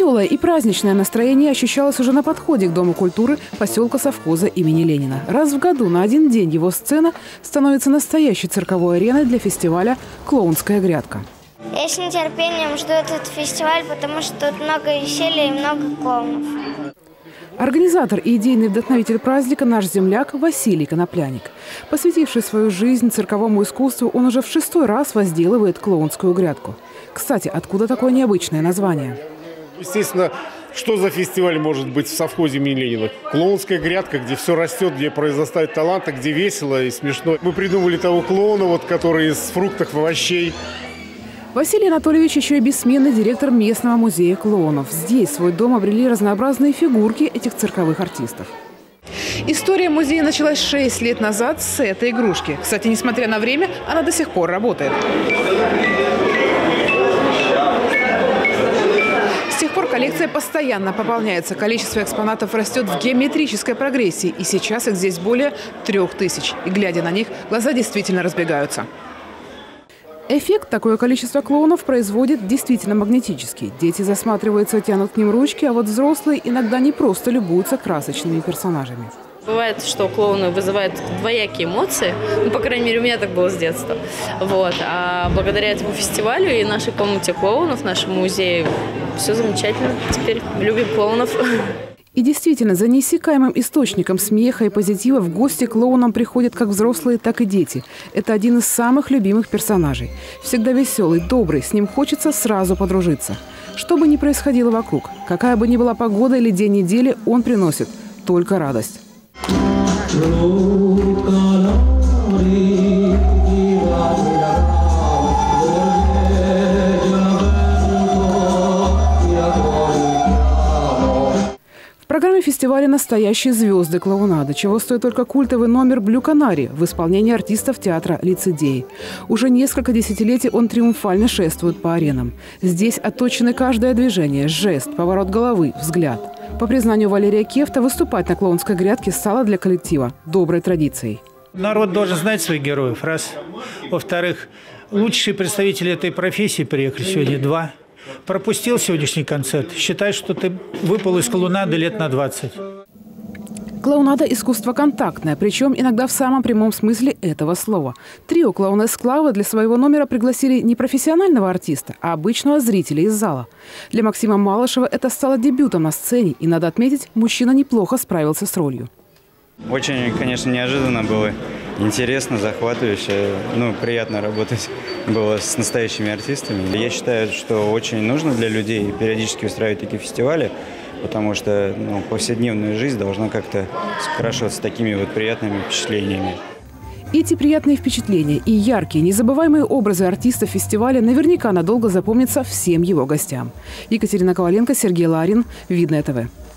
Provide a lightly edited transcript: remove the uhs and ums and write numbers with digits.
Веселое и праздничное настроение ощущалось уже на подходе к Дому культуры поселка совхоза имени Ленина. Раз в году на один день его сцена становится настоящей цирковой ареной для фестиваля «Клоунская грядка». Я с нетерпением жду этот фестиваль, потому что тут много веселья и много клоунов. Организатор и идейный вдохновитель праздника – наш земляк Василий Конопляник. Посвятивший свою жизнь цирковому искусству, он уже в 6-й раз возделывает клоунскую грядку. Кстати, откуда такое необычное название? Естественно, что за фестиваль может быть в совхозе имени Ленина? Клоунская грядка, где все растет, где произрастают таланты, где весело и смешно. Мы придумали того клоуна, который из фруктов, овощей. Василий Анатольевич еще и бессменный директор местного музея клоунов. Здесь свой дом обрели разнообразные фигурки этих цирковых артистов. История музея началась 6 лет назад с этой игрушки. Кстати, несмотря на время, она до сих пор работает. С тех пор коллекция постоянно пополняется. Количество экспонатов растет в геометрической прогрессии. И сейчас их здесь более 3000. И глядя на них, глаза действительно разбегаются. Эффект такое количество клоунов производит действительно магнетический. Дети засматриваются, тянут к ним ручки, а вот взрослые иногда не просто любуются красочными персонажами. Бывает, что клоуны вызывают двоякие эмоции. Ну, по крайней мере, у меня так было с детства. Вот. А благодаря этому фестивалю и нашей комнате клоунов, нашему музею, все замечательно. Теперь любим клоунов. И действительно, за неиссякаемым источником смеха и позитива в гости к клоунам приходят как взрослые, так и дети. Это один из самых любимых персонажей. Всегда веселый, добрый, с ним хочется сразу подружиться. Что бы ни происходило вокруг, какая бы ни была погода или день недели, он приносит только радость. В программе фестиваля настоящие звезды клоунады, чего стоит только культовый номер «Блю Канари» в исполнении артистов театра «Лицедей». Уже несколько десятилетий он триумфально шествует по аренам. Здесь отточены каждое движение, жест, поворот головы, взгляд. По признанию Валерия Кефта, выступать на клоунской грядке стало для коллектива доброй традицией. Народ должен знать своих героев, раз. Во-вторых, лучшие представители этой профессии приехали сегодня, 2. Пропустил сегодняшний концерт. Считай, что ты выпал из клоунады лет на 20. Клоунада – искусство контактное, причем иногда в самом прямом смысле этого слова. Трио «Клоуны Склавы» для своего номера пригласили не профессионального артиста, а обычного зрителя из зала. Для Максима Малышева это стало дебютом на сцене, и, надо отметить, мужчина неплохо справился с ролью. Очень, конечно, неожиданно было. Интересно, захватывающе. Приятно работать было с настоящими артистами. Я считаю, что очень нужно для людей периодически устраивать такие фестивали, потому что повседневная жизнь должна как-то скрашиваться такими приятными впечатлениями. Эти приятные впечатления и яркие, незабываемые образы артистов фестиваля наверняка надолго запомнятся всем его гостям. Екатерина Коваленко, Сергей Ларин, Видное ТВ.